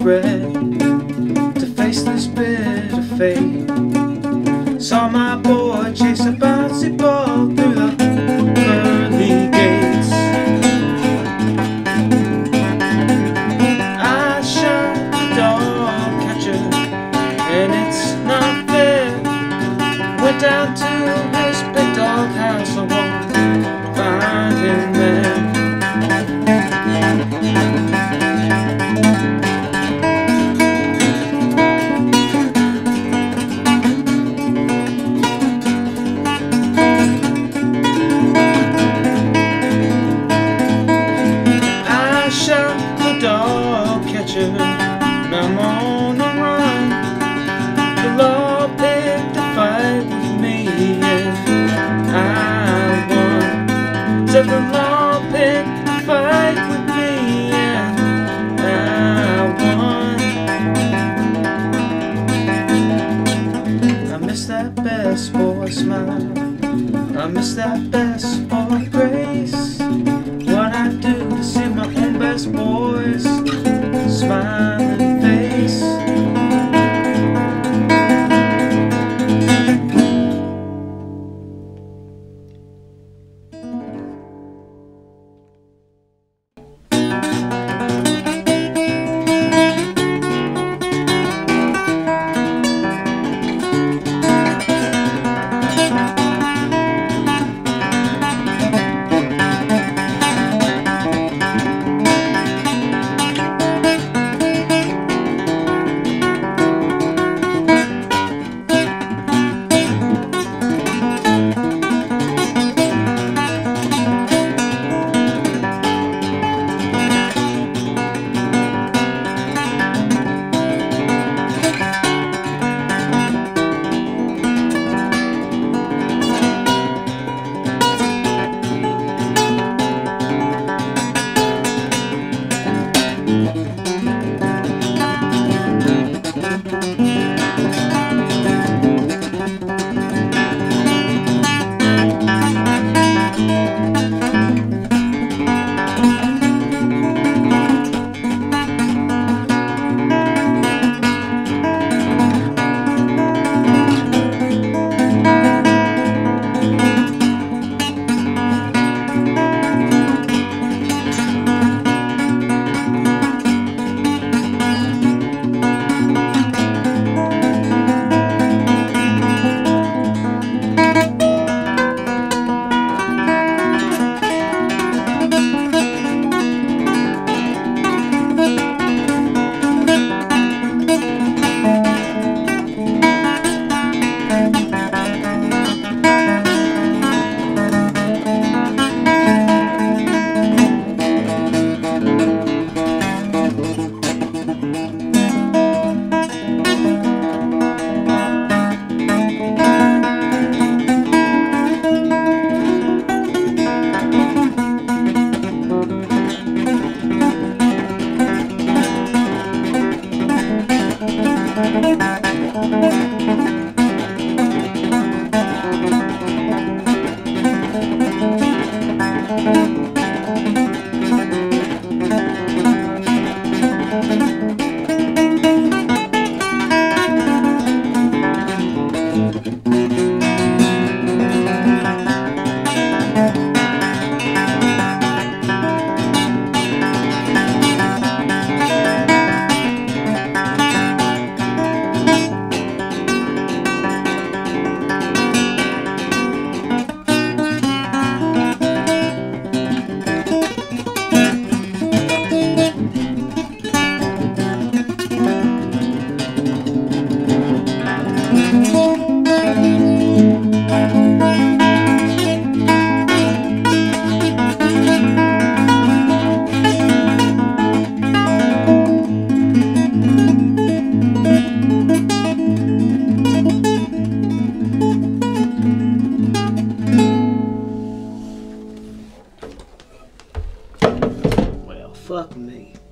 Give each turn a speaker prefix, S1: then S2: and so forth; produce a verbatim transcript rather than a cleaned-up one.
S1: regret to face this bitter fate. Saw my boy chase a bouncy ball through the pearly gates. I shot the dog catcher, and it's not fair. Went down to his big dog house, I won't find him there. I shot the dog catcher, and I'm on the run. The law picked a fight with me, and I won. Said the law picked a fight with me, and I won. I miss that best boy smile, I miss that best boy grace. What I do to see my own best boy's smiling face. Fuck me.